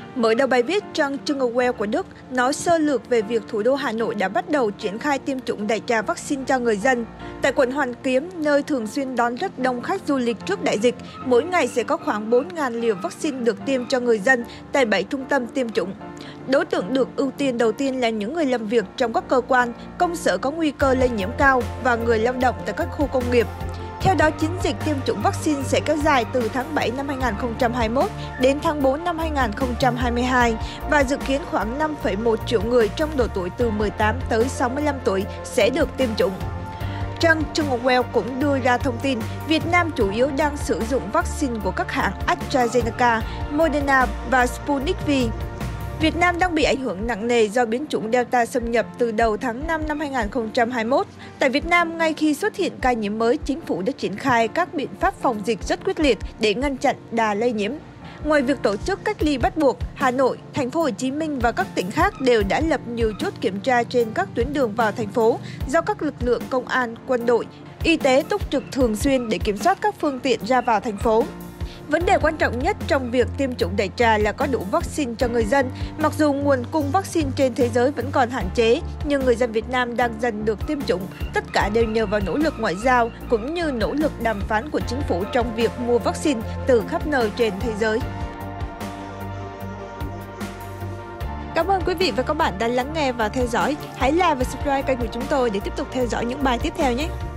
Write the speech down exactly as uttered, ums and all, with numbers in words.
Mở đầu bài viết, trang Jungle Well của Đức nói sơ lược về việc thủ đô Hà Nội đã bắt đầu triển khai tiêm chủng đại trà vaccine cho người dân. Tại quận Hoàn Kiếm, nơi thường xuyên đón rất đông khách du lịch trước đại dịch, mỗi ngày sẽ có khoảng bốn nghìn liều vaccine được tiêm cho người dân tại bảy trung tâm tiêm chủng. Đối tượng được ưu tiên đầu tiên là những người làm việc trong các cơ quan, công sở có nguy cơ lây nhiễm cao và người lao động tại các khu công nghiệp. Theo đó, chiến dịch tiêm chủng vaccine sẽ kéo dài từ tháng bảy năm hai nghìn không trăm hai mươi mốt đến tháng tư năm hai nghìn không trăm hai mươi hai và dự kiến khoảng năm phẩy một triệu người trong độ tuổi từ mười tám tới sáu mươi lăm tuổi sẽ được tiêm chủng. Trang Jungle Well cũng đưa ra thông tin Việt Nam chủ yếu đang sử dụng vaccine của các hãng AstraZeneca, Moderna và Sputnik V. Việt Nam đang bị ảnh hưởng nặng nề do biến chủng Delta xâm nhập từ đầu tháng năm năm hai nghìn không trăm hai mươi mốt. Tại Việt Nam, ngay khi xuất hiện ca nhiễm mới, chính phủ đã triển khai các biện pháp phòng dịch rất quyết liệt để ngăn chặn đà lây nhiễm. Ngoài việc tổ chức cách ly bắt buộc, Hà Nội, Thành phố Hồ Chí Minh và các tỉnh khác đều đã lập nhiều chốt kiểm tra trên các tuyến đường vào thành phố do các lực lượng công an, quân đội, y tế túc trực thường xuyên để kiểm soát các phương tiện ra vào thành phố. Vấn đề quan trọng nhất trong việc tiêm chủng đại trà là có đủ vaccine cho người dân. Mặc dù nguồn cung vaccine trên thế giới vẫn còn hạn chế, nhưng người dân Việt Nam đang dần được tiêm chủng. Tất cả đều nhờ vào nỗ lực ngoại giao cũng như nỗ lực đàm phán của chính phủ trong việc mua vaccine từ khắp nơi trên thế giới. Cảm ơn quý vị và các bạn đã lắng nghe và theo dõi. Hãy like và subscribe kênh của chúng tôi để tiếp tục theo dõi những bài tiếp theo nhé!